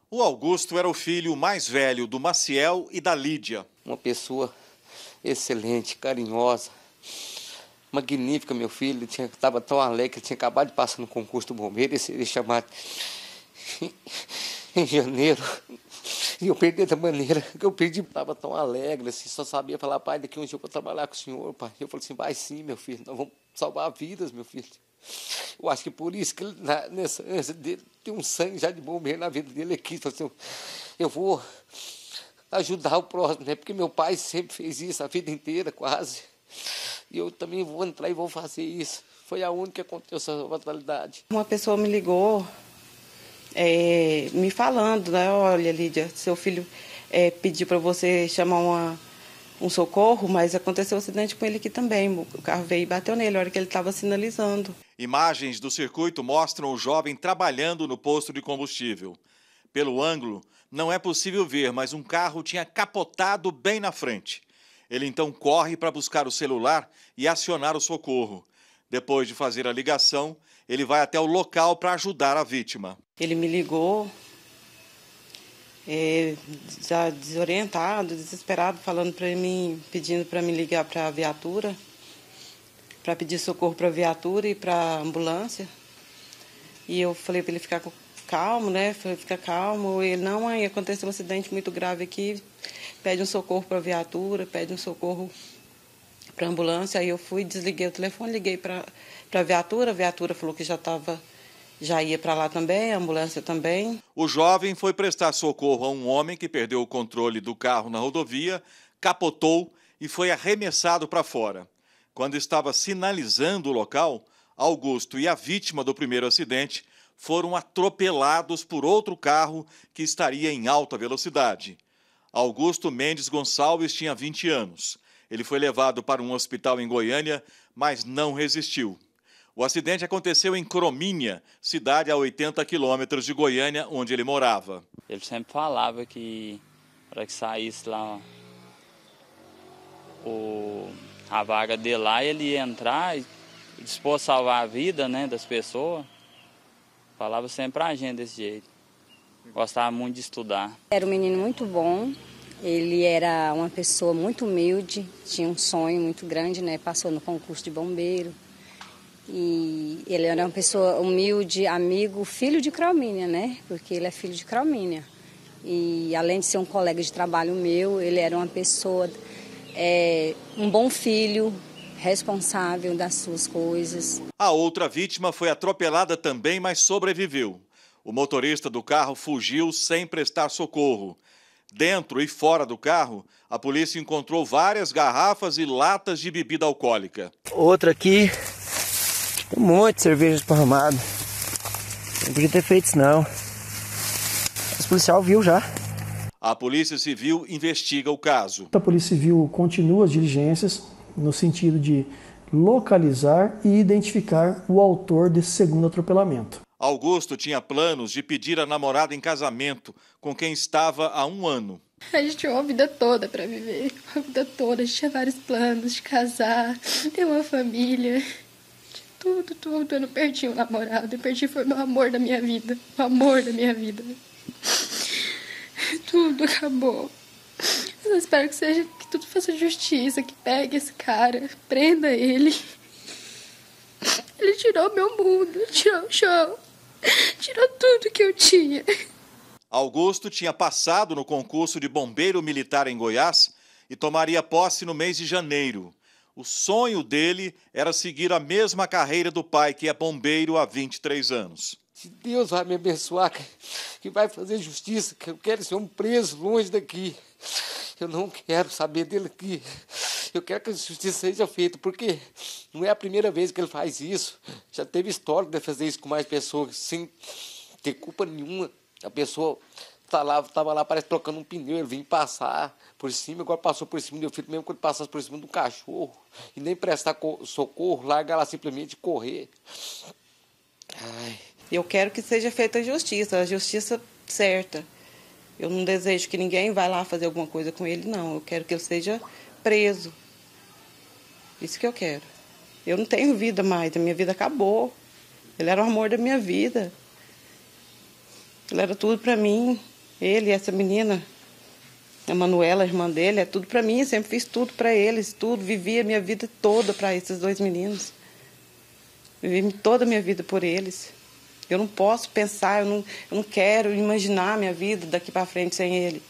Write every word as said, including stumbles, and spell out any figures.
O Augusto era o filho mais velho do Maciel e da Lídia. Uma pessoa excelente, carinhosa, magnífica, meu filho. Ele estava tão alegre, ele tinha acabado de passar no concurso do bombeiro, ele seria chamado em, em janeiro. E eu perdi da maneira que eu perdi, estava tão alegre, assim, só sabia falar, pai, daqui um dia eu vou trabalhar com o senhor, pai. Eu falei assim, vai sim, meu filho, nós vamos salvar vidas, meu filho. Eu acho que por isso que ele, nessa, nessa dele, tem um sangue já de bombeiro na vida dele aqui. Então, assim, eu vou ajudar o próximo, né? Porque meu pai sempre fez isso a vida inteira, quase. E eu também vou entrar e vou fazer isso. Foi a única que aconteceu essa fatalidade. Uma pessoa me ligou, é, me falando, né? Olha, Lídia, seu filho é, pediu para você chamar uma, um socorro, mas aconteceu um acidente com ele aqui também. O carro veio e bateu nele na hora que ele estava sinalizando. Imagens do circuito mostram o jovem trabalhando no posto de combustível. Pelo ângulo, não é possível ver, mas um carro tinha capotado bem na frente. Ele então corre para buscar o celular e acionar o socorro. Depois de fazer a ligação, ele vai até o local para ajudar a vítima. Ele me ligou, é, já desorientado, desesperado, falando para mim, pedindo para me ligar para a viatura, para pedir socorro para a viatura e para a ambulância. E eu falei para ele ficar calmo, né? Falei, fica calmo. Ele, não, mãe, aconteceu um acidente muito grave aqui, pede um socorro para a viatura, pede um socorro para a ambulância. Aí eu fui, desliguei o telefone, liguei para a viatura, a viatura falou que já estava, já ia para lá também, a ambulância também. O jovem foi prestar socorro a um homem que perdeu o controle do carro na rodovia, capotou e foi arremessado para fora. Quando estava sinalizando o local, Augusto e a vítima do primeiro acidente foram atropelados por outro carro que estaria em alta velocidade. Augusto Mendes Gonçalves tinha vinte anos. Ele foi levado para um hospital em Goiânia, mas não resistiu. O acidente aconteceu em Cromínia, cidade a oitenta quilômetros de Goiânia, onde ele morava. Ele sempre falava que, para que saísse lá o... a vaga dele lá, ele ia entrar e dispôs a salvar a vida, né, das pessoas. Falava sempre pra gente desse jeito. Gostava muito de estudar. Era um menino muito bom, ele era uma pessoa muito humilde, tinha um sonho muito grande, né, passou no concurso de bombeiro. E ele era uma pessoa humilde, amigo, filho de Cromínia, né, porque ele é filho de Cromínia. E além de ser um colega de trabalho meu, ele era uma pessoa... É, um bom filho, responsável das suas coisas. A outra vítima foi atropelada também, mas sobreviveu. O motorista do carro fugiu sem prestar socorro. Dentro e fora do carro, a polícia encontrou várias garrafas e latas de bebida alcoólica. Outra aqui, um monte de cerveja esparramada. Não podia ter feito isso não. Os policial viu já. A Polícia Civil investiga o caso. A Polícia Civil continua as diligências no sentido de localizar e identificar o autor desse segundo atropelamento. Augusto tinha planos de pedir a namorada em casamento, com quem estava há um ano. A gente tinha uma vida toda para viver, uma vida toda. A gente tinha vários planos de casar, ter uma família, de tudo, tudo. Eu não perdi um namorado, eu perdi foi o meu amor da minha vida, o amor da minha vida. Tudo acabou. Eu espero que seja, que tudo faça justiça, que pegue esse cara, prenda ele. Ele tirou meu mundo, tirou o chão, tirou tudo que eu tinha. Augusto tinha passado no concurso de bombeiro militar em Goiás e tomaria posse no mês de janeiro. O sonho dele era seguir a mesma carreira do pai, que é bombeiro há vinte e três anos. Se Deus vai me abençoar, que vai fazer justiça, que eu quero ser um preso longe daqui. Eu não quero saber dele aqui. Eu quero que a justiça seja feita, porque não é a primeira vez que ele faz isso. Já teve história de fazer isso com mais pessoas, sem ter culpa nenhuma. A pessoa tá lá, estava lá, parece trocando um pneu, ele vinha passar por cima, agora passou por cima do meu filho, mesmo quando passasse por cima do cachorro, e nem prestar socorro, larga lá simplesmente correr. Ai. Eu quero que seja feita a justiça, a justiça certa. Eu não desejo que ninguém vá lá fazer alguma coisa com ele, não. Eu quero que ele seja preso. Isso que eu quero. Eu não tenho vida mais, a minha vida acabou. Ele era o amor da minha vida. Ele era tudo para mim. Ele e essa menina, a Manuela, a irmã dele, é tudo para mim. Eu sempre fiz tudo para eles, tudo. Vivi a minha vida toda para esses dois meninos. Vivi toda a minha vida por eles. Eu não posso pensar, eu não, eu não quero imaginar a minha vida daqui para frente sem ele.